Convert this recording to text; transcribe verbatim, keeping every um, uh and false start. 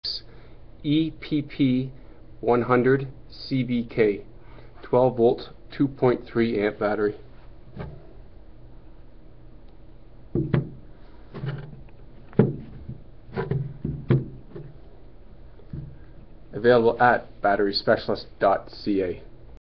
E P P one hundred C B K twelve volt two point three amp battery. Available at battery specialist dot C A.